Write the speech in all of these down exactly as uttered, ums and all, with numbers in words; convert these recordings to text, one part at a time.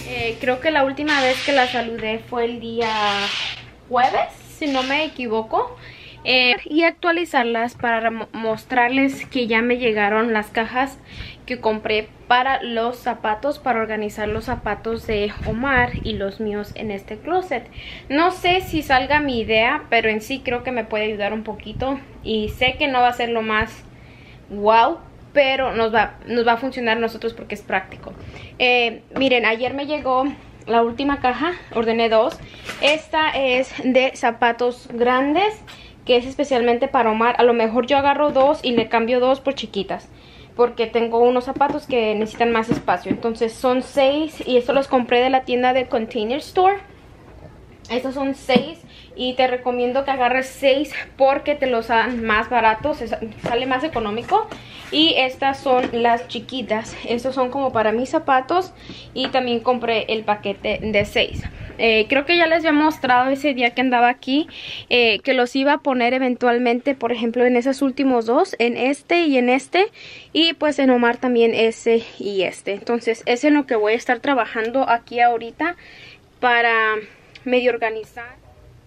Eh, creo que la última vez que la saludé fue el día jueves, si no me equivoco. Eh, y actualizarlas para mostrarles que ya me llegaron las cajas que compré para los zapatos, para organizar los zapatos de Omar y los míos en este closet. No sé si salga mi idea, pero en sí creo que me puede ayudar un poquito. Y sé que no va a ser lo más wow, pero nos va, nos va a funcionar a nosotros porque es práctico. Eh, miren, ayer me llegó la última caja, ordené dos. Esta es de zapatos grandes, que es especialmente para Omar. A lo mejor yo agarro dos y le cambio dos por chiquitas, porque tengo unos zapatos que necesitan más espacio. Entonces son seis y estos los compré de la tienda de Container Store. Estos son seis y te recomiendo que agarres seis porque te los dan más baratos, sale más económico. Y estas son las chiquitas. Estos son como para mis zapatos y también compré el paquete de seis. Eh, creo que ya les había mostrado ese día que andaba aquí eh, que los iba a poner eventualmente, por ejemplo, en esos últimos dos, en este y en este, y pues en Omar también ese y este. Entonces es en lo que voy a estar trabajando aquí ahorita para medio organizar.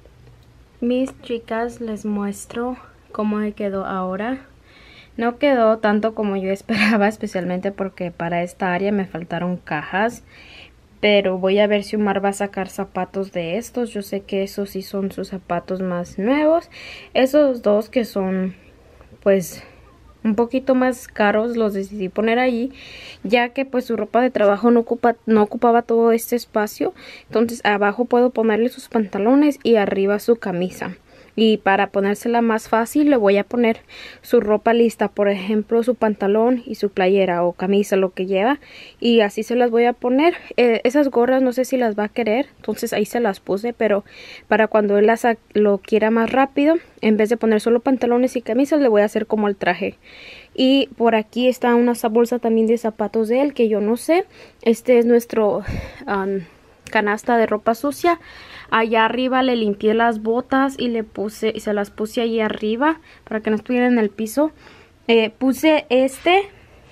Mis chicas, les muestro cómo me quedó ahora. No quedó tanto como yo esperaba, especialmente porque para esta área me faltaron cajas. Pero voy a ver si Omar va a sacar zapatos de estos. Yo sé que esos sí son sus zapatos más nuevos. Esos dos que son pues un poquito más caros los decidí poner allí, ya que pues su ropa de trabajo no, ocupa, no ocupaba todo este espacio. Entonces abajo puedo ponerle sus pantalones y arriba su camisa. Y para ponérsela más fácil le voy a poner su ropa lista, por ejemplo su pantalón y su playera o camisa, lo que lleva, y así se las voy a poner. Eh, esas gorras no sé si las va a querer, entonces ahí se las puse, pero para cuando él las lo quiera más rápido, en vez de poner solo pantalones y camisas, le voy a hacer como el traje. Y por aquí está una bolsa también de zapatos de él que yo no sé. Este es nuestro um, canasta de ropa sucia. Allá arriba le limpié las botas y le puse y se las puse allí arriba para que no estuvieran en el piso. Eh, puse este,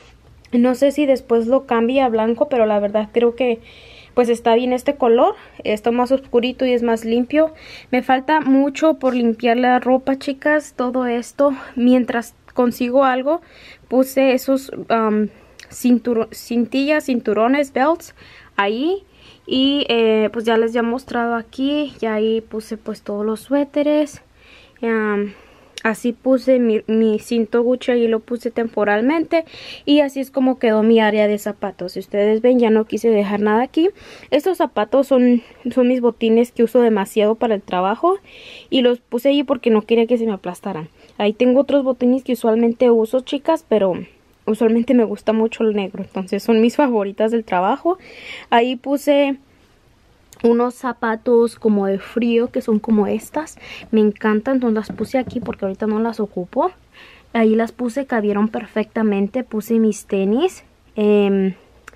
no sé si después lo cambie a blanco, pero la verdad creo que pues está bien este color. Está más oscurito y es más limpio. Me falta mucho por limpiar la ropa, chicas, todo esto. Mientras consigo algo, puse esos um, cintur cintillas, cinturones, belts ahí. Y eh, pues ya les he mostrado aquí. Y ahí puse pues todos los suéteres. Um, así puse mi, mi cinto Gucci y lo puse temporalmente. Y así es como quedó mi área de zapatos. Si ustedes ven, ya no quise dejar nada aquí. Estos zapatos son, son mis botines que uso demasiado para el trabajo. Y los puse allí porque no quería que se me aplastaran. Ahí tengo otros botines que usualmente uso, chicas, pero usualmente me gusta mucho el negro, entonces son mis favoritas del trabajo. Ahí puse unos zapatos como de frío que son como estas, me encantan, entonces las puse aquí porque ahorita no las ocupo. Ahí las puse, cabieron perfectamente. Puse mis tenis eh,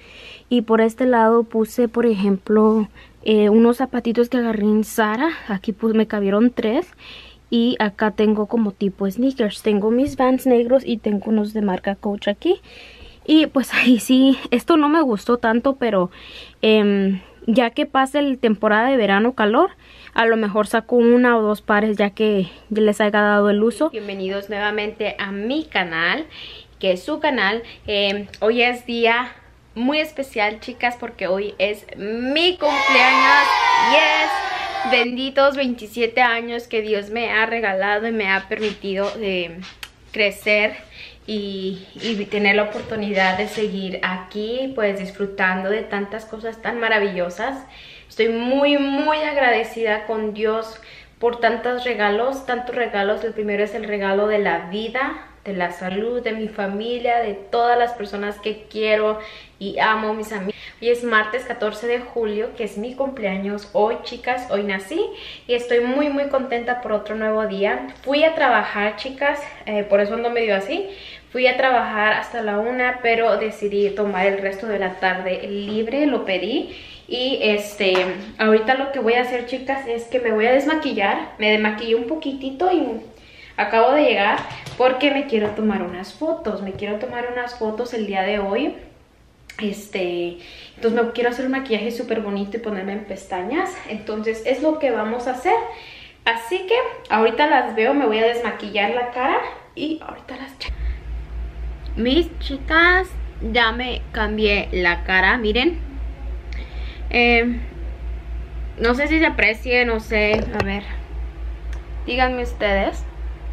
y por este lado puse, por ejemplo, eh, unos zapatitos que agarré en Zara. Aquí pues me cabieron tres. Y acá tengo como tipo sneakers. Tengo mis Vans negros y tengo unos de marca Coach aquí. Y pues ahí sí, esto no me gustó tanto, pero eh, ya que pase la temporada de verano calor, a lo mejor saco una o dos pares ya que ya les haya dado el uso. Bienvenidos nuevamente a mi canal, que es su canal. Eh, hoy es día muy especial, chicas, porque hoy es mi cumpleaños. Yes. Benditos veintisiete años que Dios me ha regalado y me ha permitido eh, crecer y, y tener la oportunidad de seguir aquí, pues disfrutando de tantas cosas tan maravillosas. Estoy muy muy agradecida con Dios por tantos regalos, tantos regalos. El primero es el regalo de la vida, de la salud, de mi familia, de todas las personas que quiero y amo, mis amigos. Hoy es martes catorce de julio, que es mi cumpleaños hoy, chicas. Hoy nací y estoy muy muy contenta por otro nuevo día. Fui a trabajar, chicas, eh, por eso ando medio así. Fui a trabajar hasta la una, pero decidí tomar el resto de la tarde libre, lo pedí. Y este, ahorita lo que voy a hacer, chicas, es que me voy a desmaquillar. Me desmaquillé un poquitito y acabo de llegar porque me quiero tomar unas fotos. Me quiero tomar unas fotos el día de hoy. Este, entonces me quiero hacer un maquillaje súper bonito y ponerme en pestañas. Entonces es lo que vamos a hacer. Así que ahorita las veo, me voy a desmaquillar la cara y ahorita las checo. Mis chicas, ya me cambié la cara, miren. Eh, no sé si se aprecie, no sé, a ver. Díganme ustedes.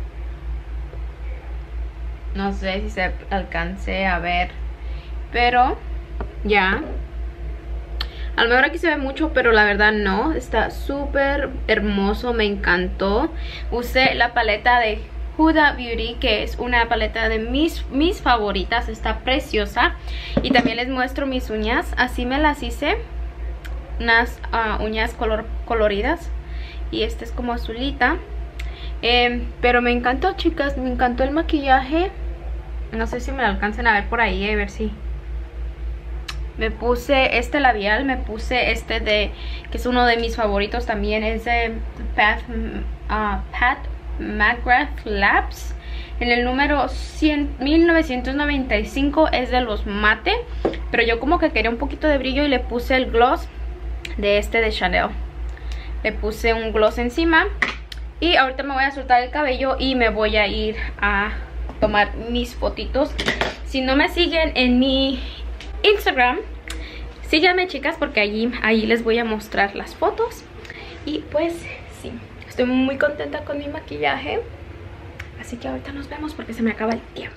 No sé si se alcance a ver, pero ya. A lo mejor aquí se ve mucho, pero la verdad no. Está súper hermoso, me encantó. Usé la paleta de Huda Beauty, que es una paleta de mis, mis favoritas. Está preciosa. Y también les muestro mis uñas. Así me las hice. Unas uh, uñas color, coloridas. Y este es como azulita. Eh, pero me encantó, chicas. Me encantó el maquillaje. No sé si me lo alcancen a ver por ahí. A ver si... Me puse este labial, me puse este de, que es uno de mis favoritos también, es de Pat, uh, Pat McGrath Labs. En el número mil novecientos noventa y cinco, es de los mate. Pero yo como que quería un poquito de brillo y le puse el gloss de este de Chanel. Le puse un gloss encima. Y ahorita me voy a soltar el cabello y me voy a ir a tomar mis fotitos. Si no me siguen en mi Instagram, síganme, chicas, porque allí, allí les voy a mostrar las fotos. Y pues sí, estoy muy contenta con mi maquillaje. Así que ahorita nos vemos porque se me acaba el tiempo.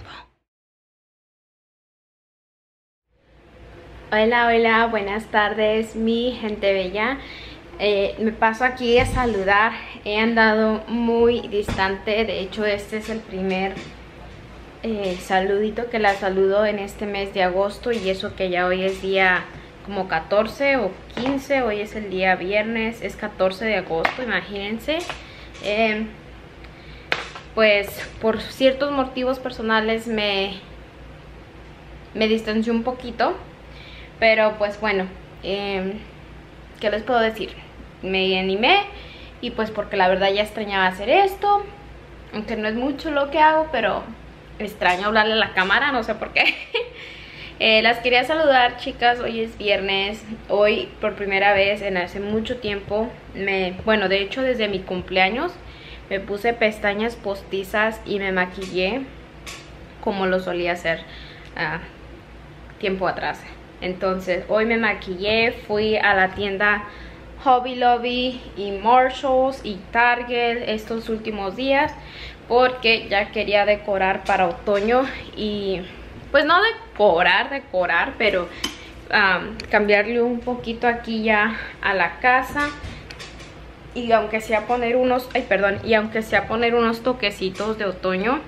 Hola, hola, buenas tardes, mi gente bella. eh, Me paso aquí a saludar. He andado muy distante. De hecho, este es el primer Eh, saludito que la saludo en este mes de agosto, y eso que ya hoy es día como catorce o quince, hoy es el día viernes, es catorce de agosto, imagínense. eh, pues por ciertos motivos personales me me distancié un poquito, pero pues bueno, eh, ¿qué les puedo decir? Me animé, y pues porque la verdad ya extrañaba hacer esto, aunque no es mucho lo que hago, pero extraño hablarle a la cámara, no sé por qué. eh, Las quería saludar, chicas. Hoy es viernes. Hoy por primera vez en hace mucho tiempo me, bueno, de hecho desde mi cumpleaños, me puse pestañas postizas y me maquillé como lo solía hacer uh, tiempo atrás. Entonces hoy me maquillé, fui a la tienda Hobby Lobby y Marshalls y Target estos últimos días, porque ya quería decorar para otoño. Y pues no decorar, decorar, pero um, cambiarle un poquito aquí ya a la casa. Y aunque sea poner unos, ay perdón, y aunque sea poner unos toquecitos de otoño.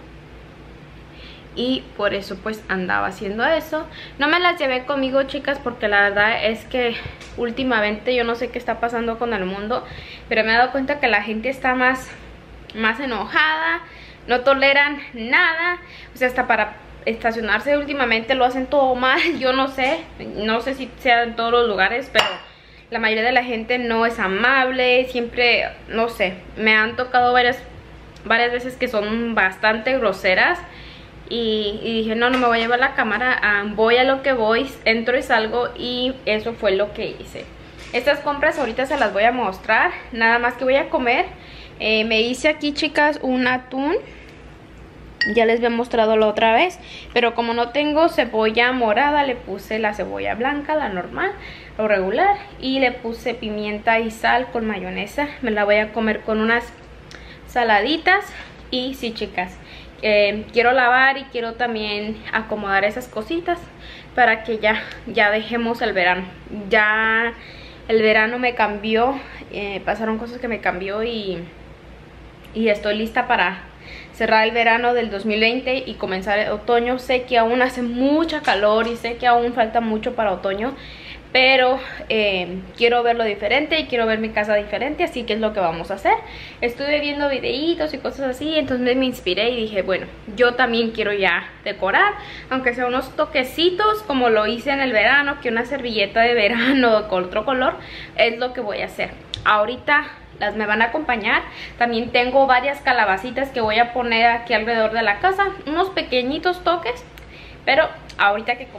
Y por eso pues andaba haciendo eso. No me las llevé conmigo, chicas, porque la verdad es que últimamente yo no sé qué está pasando con el mundo, pero me he dado cuenta que la gente está más, más enojada, no toleran nada. O sea, hasta para estacionarse últimamente lo hacen todo mal. Yo no sé, no sé si sea en todos los lugares, pero la mayoría de la gente no es amable. Siempre, no sé, me han tocado varias, varias veces que son bastante groseras. Y, y dije, no, no me voy a llevar la cámara, uh, voy a lo que voy, entro y salgo, y eso fue lo que hice. Estas compras ahorita se las voy a mostrar, nada más que voy a comer. eh, Me hice aquí, chicas, un atún. Ya les había mostrado la otra vez, pero como no tengo cebolla morada, le puse la cebolla blanca, la normal, lo regular. Y le puse pimienta y sal con mayonesa. Me la voy a comer con unas saladitas. Y sí, chicas, Eh, quiero lavar y quiero también acomodar esas cositas para que ya, ya dejemos el verano. Ya el verano me cambió, eh, pasaron cosas que me cambió, y, y estoy lista para cerrar el verano del dos mil veinte y comenzar el otoño. Sé que aún hace mucha calor y sé que aún falta mucho para otoño, pero eh, quiero verlo diferente y quiero ver mi casa diferente, así que es lo que vamos a hacer. Estuve viendo videitos y cosas así, entonces me inspiré y dije, bueno, yo también quiero ya decorar, aunque sea unos toquecitos como lo hice en el verano, que una servilleta de verano con otro color, es lo que voy a hacer. Ahorita las me van a acompañar. También tengo varias calabacitas que voy a poner aquí alrededor de la casa, unos pequeñitos toques, pero ahorita que como.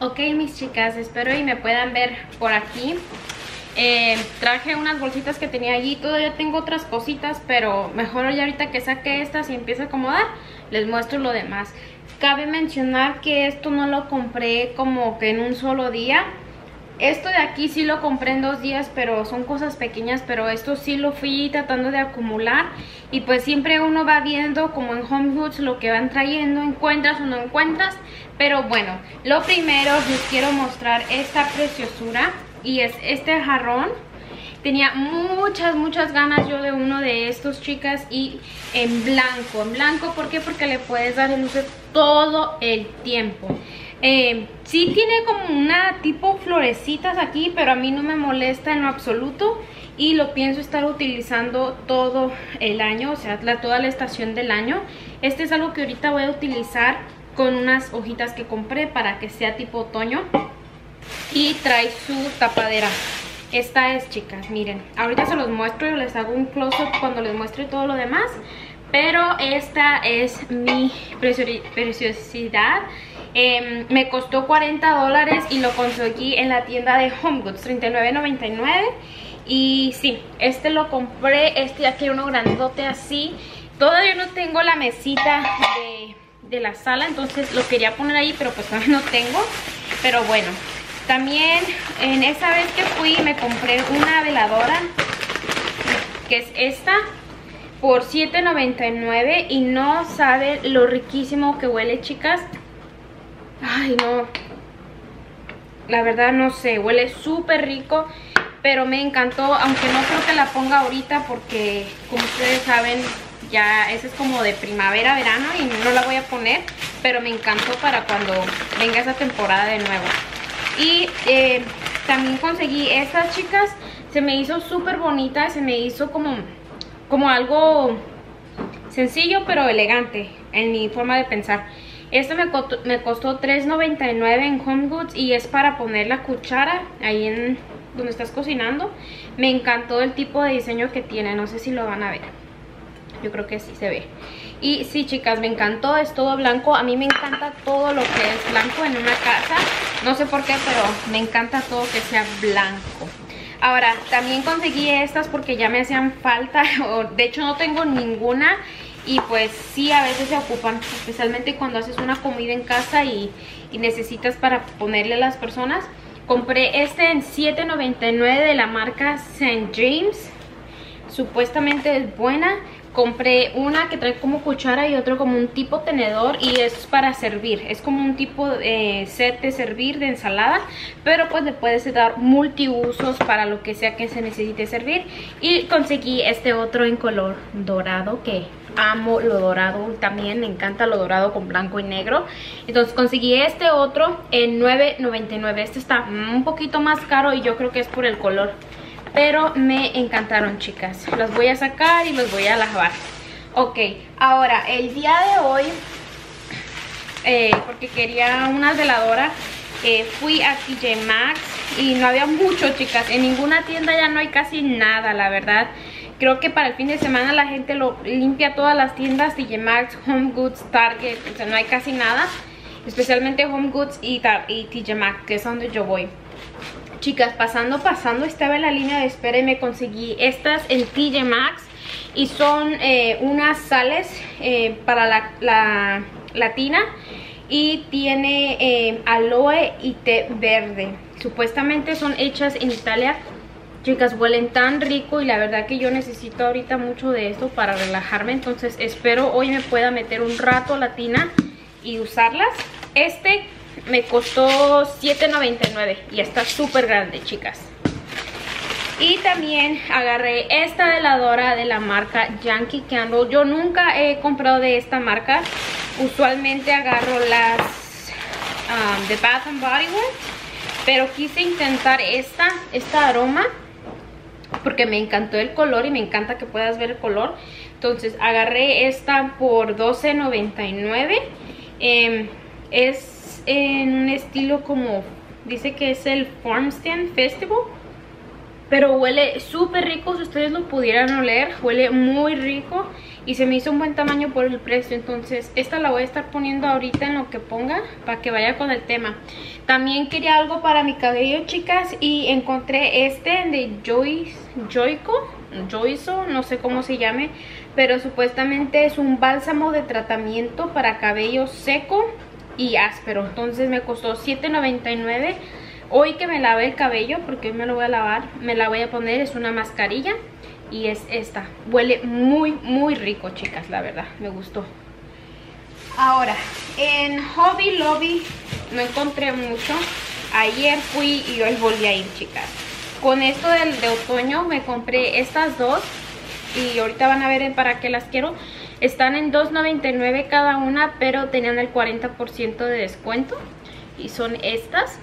Ok, mis chicas, espero y me puedan ver por aquí. Eh, traje unas bolsitas que tenía allí. Todavía tengo otras cositas, pero mejor ya ahorita que saque estas y empiece a acomodar, les muestro lo demás. Cabe mencionar que esto no lo compré como que en un solo día. Esto de aquí sí lo compré en dos días, pero son cosas pequeñas, pero esto sí lo fui tratando de acumular. Y pues siempre uno va viendo como en Home Goods lo que van trayendo, encuentras o no encuentras. Pero bueno, lo primero les quiero mostrar esta preciosura y es este jarrón. Tenía muchas, muchas ganas yo de uno de estos, chicas, y en blanco. En blanco, ¿por qué? Porque le puedes dar el uso todo el tiempo. Eh, sí tiene como una tipo florecitas aquí, pero a mí no me molesta en lo absoluto. Y lo pienso estar utilizando todo el año, o sea, la, toda la estación del año. Este es algo que ahorita voy a utilizar con unas hojitas que compré para que sea tipo otoño. Y trae su tapadera. Esta es, chicas, miren, ahorita se los muestro y les hago un close-up cuando les muestre todo lo demás. Pero esta es mi preciosidad. Eh, me costó cuarenta dólares y lo conseguí en la tienda de Home Goods, treinta y nueve noventa y nueve. Y sí, este lo compré, este aquí uno grandote así. Todavía no tengo la mesita de, de la sala, entonces lo quería poner ahí, pero pues todavía no tengo. Pero bueno, también en esa vez que fui me compré una veladora, que es esta, por siete noventa y nueve. Y no sabe lo riquísimo que huele, chicas. Ay, no. La verdad no sé, huele súper rico. Pero me encantó, aunque no creo que la ponga ahorita porque, como ustedes saben, ya esa es como de primavera, verano y no la voy a poner. Pero me encantó para cuando venga esa temporada de nuevo. Y eh, también conseguí estas, chicas. Se me hizo súper bonita, se me hizo como, como algo sencillo pero elegante en mi forma de pensar. Esto me costó, me costó tres noventa y nueve en Home Goods y es para poner la cuchara ahí en donde estás cocinando. Me encantó el tipo de diseño que tiene, no sé si lo van a ver. Yo creo que sí se ve. Y sí, chicas, me encantó, es todo blanco. A mí me encanta todo lo que es blanco en una casa. No sé por qué, pero me encanta todo que sea blanco. Ahora, también conseguí estas porque ya me hacían falta. De hecho, no tengo ninguna. Y pues sí, a veces se ocupan, especialmente cuando haces una comida en casa y, y necesitas para ponerle a las personas. Compré este en siete noventa y nueve de la marca Saint James. Supuestamente es buena. Compré una que trae como cuchara y otro como un tipo tenedor y es para servir. Es como un tipo de eh, set de servir de ensalada, pero pues le puedes dar multiusos para lo que sea que se necesite servir. Y conseguí este otro en color dorado, que amo lo dorado también, me encanta lo dorado con blanco y negro. Entonces conseguí este otro en nueve noventa y nueve. Este está un poquito más caro y yo creo que es por el color. Pero me encantaron, chicas. Los voy a sacar y los voy a lavar. Ok, ahora el día de hoy, eh, porque quería una veladora, eh, fui a T J Maxx y no había mucho, chicas. En ninguna tienda ya no hay casi nada, la verdad. Creo que para el fin de semana la gente lo limpia todas las tiendas, T J Maxx, Home Goods, Target, o sea, no hay casi nada. Especialmente Home Goods y, y T J Maxx, que es donde yo voy. Chicas, pasando, pasando, estaba en la línea de espera y me conseguí estas en T J Maxx. Y son eh, unas sales eh, para la, la, la tina. Y tiene eh, aloe y té verde. Supuestamente son hechas en Italia. Chicas, huelen tan rico y la verdad que yo necesito ahorita mucho de esto para relajarme. Entonces espero hoy me pueda meter un rato a la tina y usarlas. Este me costó siete noventa y nueve y está súper grande, chicas. Y también agarré esta veladora de la marca Yankee Candle. Yo nunca he comprado de esta marca. Usualmente agarro las um, de Bath and Body Works, pero quise intentar esta, esta aroma porque me encantó el color y me encanta que puedas ver el color. Entonces agarré esta por doce noventa y nueve. eh, Es en un estilo como, dice que es el Farm Stand Festival. pero huele súper rico. Si ustedes lo pudieran oler, huele muy rico y se me hizo un buen tamaño por el precio. Entonces esta la voy a estar poniendo ahorita en lo que ponga para que vaya con el tema. También quería algo para mi cabello, chicas, y encontré este de Joyce, Joico, Joiso, no sé cómo se llame, pero supuestamente es un bálsamo de tratamiento para cabello seco y áspero. Entonces me costó siete noventa y nueve. Hoy que me lavé el cabello, porque hoy me lo voy a lavar, me la voy a poner, es una mascarilla y es esta. Huele muy muy rico, chicas, la verdad, me gustó. Ahora, en Hobby Lobby no encontré mucho. Ayer fui y hoy volví a ir, chicas. Con esto del de otoño me compré estas dos y ahorita van a ver para qué las quiero. Están en dos noventa y nueve cada una, pero tenían el cuarenta por ciento de descuento y son estas.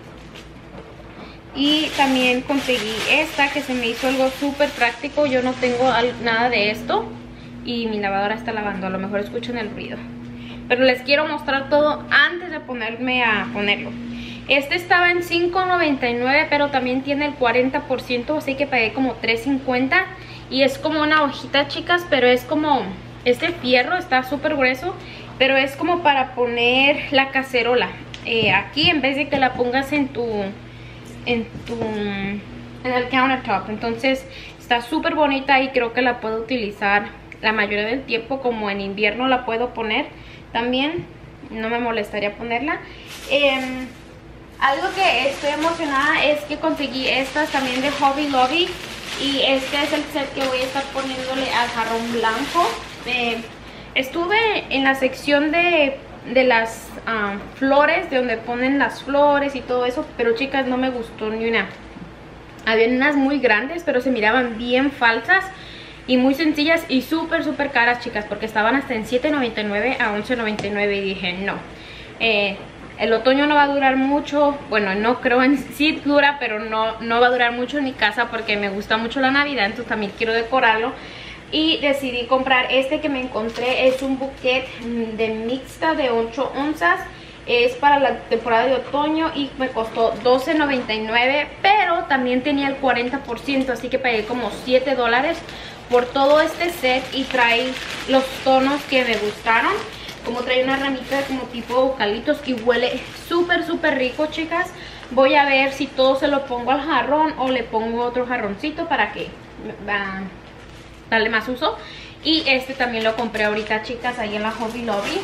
Y también conseguí esta que se me hizo algo súper práctico. Yo no tengo nada de esto y mi lavadora está lavando, a lo mejor escuchan el ruido, pero les quiero mostrar todo antes de ponerme a ponerlo. Este estaba en cinco noventa y nueve, pero también tiene el cuarenta por ciento, así que pagué como tres cincuenta. Y es como una hojita, chicas, pero es como este fierro, está súper grueso, pero es como para poner la cacerola eh, aquí, en vez de que la pongas en tu en tu en el countertop. Entonces está súper bonita y creo que la puedo utilizar la mayoría del tiempo. Como en invierno la puedo poner también, no me molestaría ponerla. eh, Algo que estoy emocionada es que conseguí estas también de Hobby Lobby. Y este es el set que voy a estar poniéndole al jarrón blanco. Eh, estuve en la sección de, de las um, flores, de donde ponen las flores y todo eso, pero chicas, no me gustó ni una. Había unas muy grandes, pero se miraban bien falsas y muy sencillas y súper súper caras, chicas, porque estaban hasta en siete noventa y nueve a once noventa y nueve y dije no. Eh, El otoño no va a durar mucho, bueno, no creo en sí dura, pero no, no va a durar mucho en mi casa porque me gusta mucho la Navidad, entonces también quiero decorarlo. Y decidí comprar este que me encontré, es un bouquet de mixta de ocho onzas. Es para la temporada de otoño y me costó doce noventa y nueve, pero también tenía el cuarenta por ciento, así que pagué como siete dólares por todo este set y trae los tonos que me gustaron. Como trae una ramita como tipo eucaliptos y huele súper súper rico, chicas. Voy a ver si todo se lo pongo al jarrón o le pongo otro jarroncito para que uh, darle más uso. Y este también lo compré ahorita, chicas, ahí en la Hobby Lobby.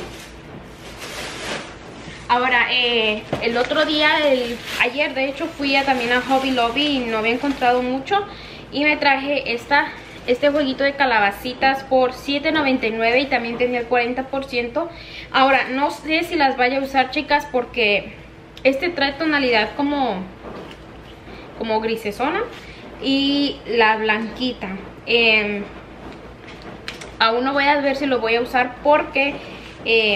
Ahora, eh, el otro día, el, ayer de hecho fui a, también a Hobby Lobby y no había encontrado mucho. Y me traje esta... este jueguito de calabacitas por siete noventa y nueve y también tenía el cuarenta por ciento. Ahora, no sé si las vaya a usar, chicas, porque este trae tonalidad como, como grisesona y la blanquita. Eh, aún no voy a ver si lo voy a usar porque eh,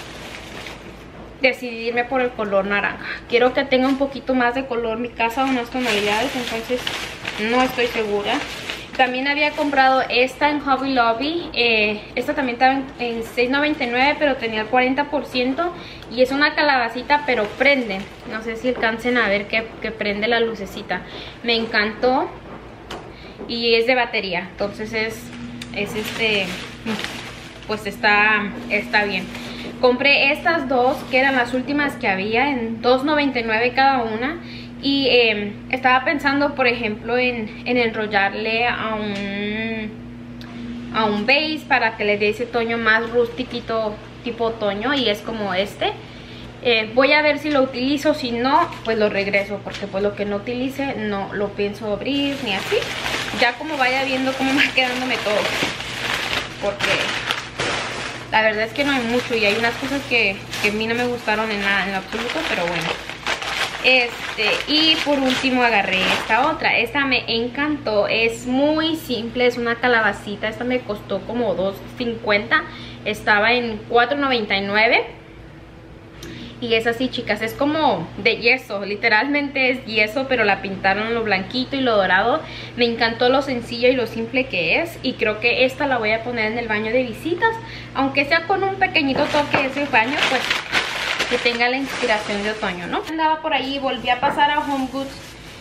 decidí irme por el color naranja. Quiero que tenga un poquito más de color mi casa, unas tonalidades, entonces no estoy segura. También había comprado esta en Hobby Lobby. Eh, esta también estaba en, en seis noventa y nueve, pero tenía el cuarenta por ciento. Y es una calabacita, pero prende. No sé si alcancen a ver que, que prende la lucecita. Me encantó. Y es de batería. Entonces es, es este... pues está, está bien. Compré estas dos, que eran las últimas que había, en dos noventa y nueve cada una. Y eh, estaba pensando, por ejemplo, en, en enrollarle a un, a un base para que le dé ese tono más rustiquito, tipo otoño. Y es como este. Eh, voy a ver si lo utilizo, si no, pues lo regreso. Porque pues lo que no utilice no lo pienso abrir ni así. Ya como vaya viendo cómo va quedándome todo. Porque la verdad es que no hay mucho y hay unas cosas que, que a mí no me gustaron en nada, en lo absoluto, pero bueno. Este, y por último agarré esta otra. Esta me encantó, es muy simple, es una calabacita. Esta me costó como dos cincuenta, estaba en cuatro noventa y nueve. Y es así, chicas, es como de yeso, literalmente es yeso, pero la pintaron lo blanquito y lo dorado. Me encantó lo sencillo y lo simple que es. Y creo que esta la voy a poner en el baño de visitas, aunque sea con un pequeñito toque ese baño, pues que tenga la inspiración de otoño, ¿no? Andaba por ahí, volví a pasar a Home Goods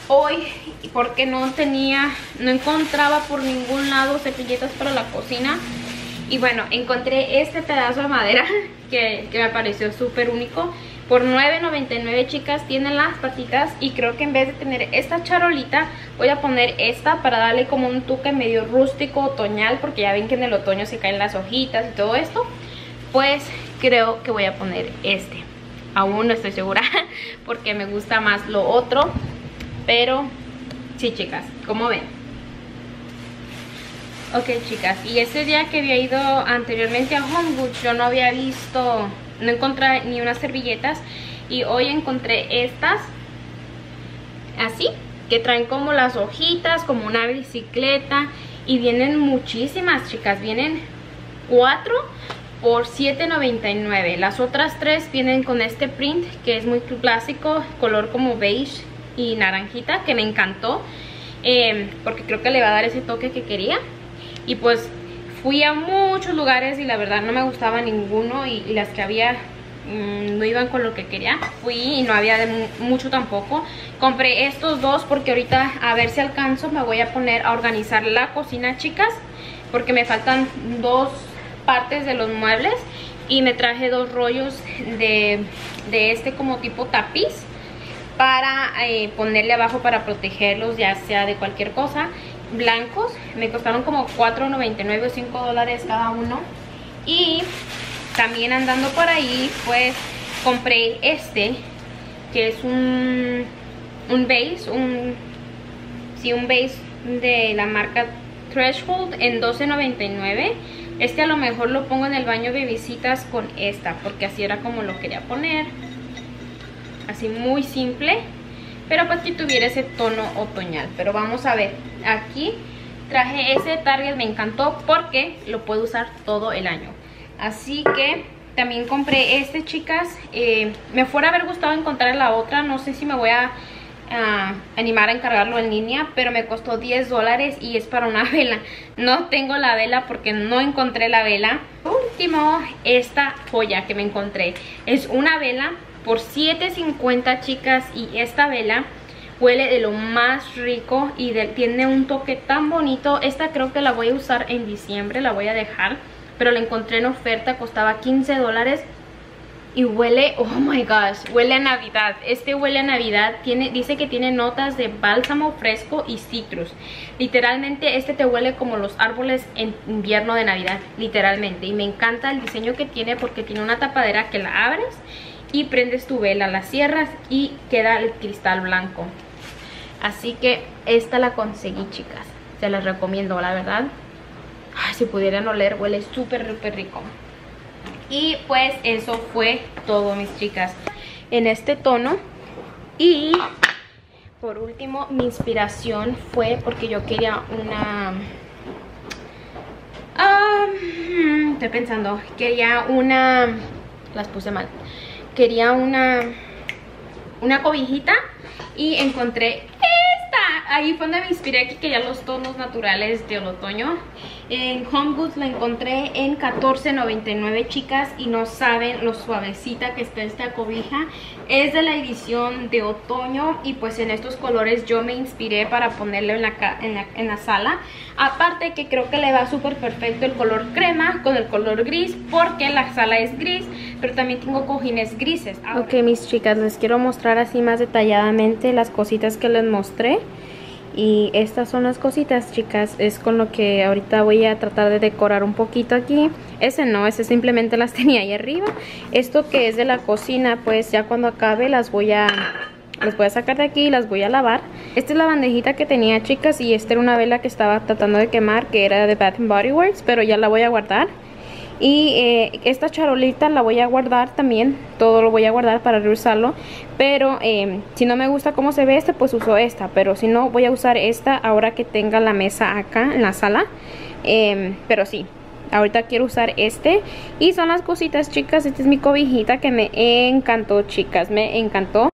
hoy porque no tenía, no encontraba por ningún lado servilletas para la cocina. Y bueno, encontré este pedazo de madera que, que me pareció súper único. Por nueve noventa y nueve, chicas, tienen las patitas. Y creo que en vez de tener esta charolita, voy a poner esta para darle como un toque medio rústico, otoñal. Porque ya ven que en el otoño se caen las hojitas y todo esto. Pues creo que voy a poner este. Aún no estoy segura porque me gusta más lo otro. Pero sí, chicas, como ven. Ok, chicas, y ese día que había ido anteriormente a HomeGoods, yo no había visto, no encontré ni unas servilletas. Y hoy encontré estas, así, que traen como las hojitas, como una bicicleta. Y vienen muchísimas, chicas, vienen cuatro por siete noventa y nueve. Las otras tres vienen con este print, que es muy clásico, color como beige y naranjita, que me encantó. Eh, porque creo que le va a dar ese toque que quería. Y pues fui a muchos lugares y la verdad no me gustaba ninguno. Y, y las que había mmm, no iban con lo que quería. Fui y no había de mucho tampoco. Compré estos dos porque ahorita a ver si alcanzo. Me voy a poner a organizar la cocina, chicas, porque me faltan dos partes de los muebles. Y me traje dos rollos de, de este como tipo tapiz para eh, ponerle abajo para protegerlos, ya sea de cualquier cosa. Blancos, me costaron como cuatro noventa y nueve o cinco dólares cada uno. Y también andando por ahí, pues compré este, que es un un base, un sí, un base de la marca Threshold en doce noventa y nueve. Este a lo mejor lo pongo en el baño de visitas con esta, porque así era como lo quería poner, así muy simple, pero pues que tuviera ese tono otoñal. Pero vamos a ver, aquí traje ese de Target, me encantó porque lo puedo usar todo el año. Así que también compré este, chicas. eh, Me fuera a haber gustado encontrar la otra, no sé si me voy a uh, animar a encargarlo en línea, pero me costó diez dólares y es para una vela. No tengo la vela porque no encontré la vela. Por último, esta joya que me encontré es una vela por siete cincuenta, chicas, y esta vela huele de lo más rico y de, tiene un toque tan bonito. Esta creo que la voy a usar en diciembre, la voy a dejar, pero la encontré en oferta, costaba quince dólares y huele, oh my gosh, huele a Navidad. Este huele a Navidad, tiene, dice que tiene notas de bálsamo fresco y citrus. Literalmente este te huele como los árboles en invierno de Navidad, literalmente. Y me encanta el diseño que tiene porque tiene una tapadera que la abres y prendes tu vela, la cierras y queda el cristal blanco. Así que esta la conseguí, chicas, se las recomiendo, la verdad. Ay, si pudieran oler, huele súper súper rico. Y pues eso fue todo, mis chicas, en este tono. Y por último, mi inspiración fue porque yo quería una um, estoy pensando, quería una, las puse mal, quería una una cobijita y encontré esta. Ahí fue donde me inspiré, que quería los tonos naturales del otoño. En HomeGoods la encontré en catorce noventa y nueve, chicas, y no saben lo suavecita que está esta cobija. Es de la edición de otoño y pues en estos colores yo me inspiré para ponerlo en la, en la, en la sala. Aparte que creo que le va súper perfecto el color crema con el color gris, porque la sala es gris, pero también tengo cojines grises. Ahora. Ok, mis chicas, les quiero mostrar así más detalladamente las cositas que les mostré. Y estas son las cositas, chicas, es con lo que ahorita voy a tratar de decorar un poquito aquí. Ese no, ese simplemente las tenía ahí arriba. Esto que es de la cocina, pues ya cuando acabe las voy a... las voy a sacar de aquí y las voy a lavar. Esta es la bandejita que tenía, chicas, y esta era una vela que estaba tratando de quemar, que era de Bath and Body Works, pero ya la voy a guardar. Y eh, esta charolita la voy a guardar también, todo lo voy a guardar para reusarlo. Pero eh, si no me gusta cómo se ve este, pues uso esta. Pero si no, voy a usar esta ahora que tenga la mesa acá en la sala. eh, Pero sí, ahorita quiero usar este. Y son las cositas, chicas. Esta es mi cobijita que me encantó, chicas, me encantó.